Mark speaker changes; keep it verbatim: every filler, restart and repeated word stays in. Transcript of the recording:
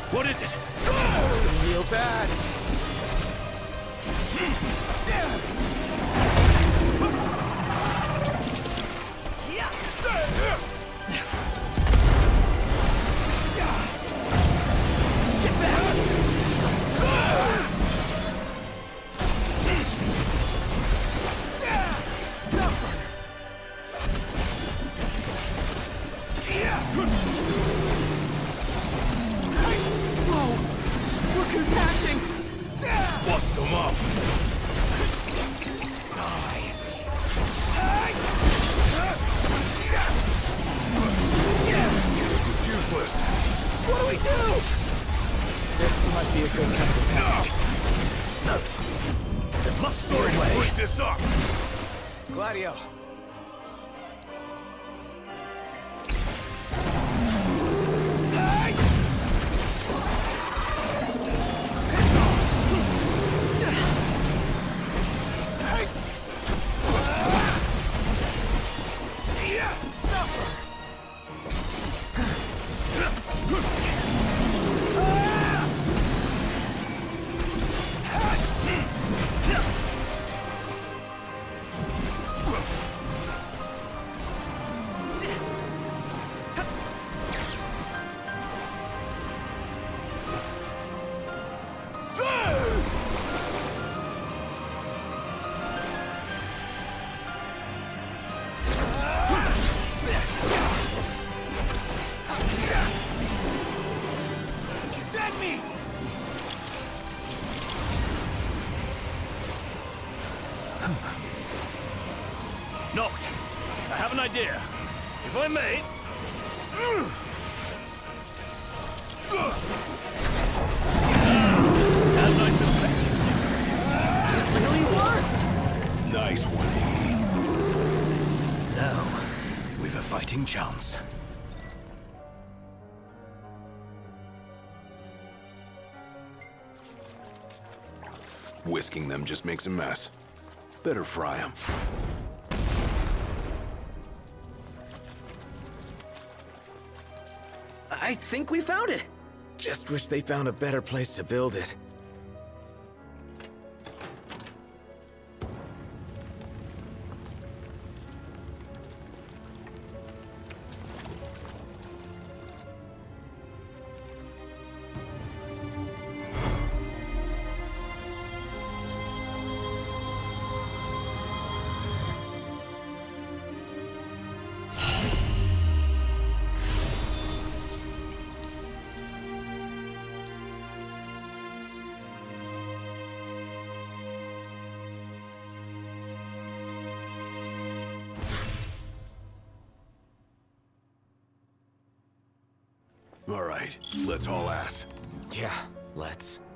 Speaker 1: What is it?
Speaker 2: Something real bad. Get back! Suffer! Whoa! Look who's hatching!
Speaker 1: Bust them up!
Speaker 3: It's useless.
Speaker 2: What do we do? This might be a good time to panic.
Speaker 1: It must be
Speaker 3: Sorry
Speaker 1: a
Speaker 3: to
Speaker 1: way.
Speaker 3: break this up.
Speaker 2: Gladio.
Speaker 1: Noct, I have an idea. If I may... As I suspected.
Speaker 2: It really worked!
Speaker 3: Nice one, Iggy.
Speaker 1: Now, we've a fighting chance.
Speaker 3: Whisking them just makes a mess. Better fry them.
Speaker 2: I think we found it. Just wish they found a better place to build it.
Speaker 3: All right, let's haul ass.
Speaker 2: Yeah, let's.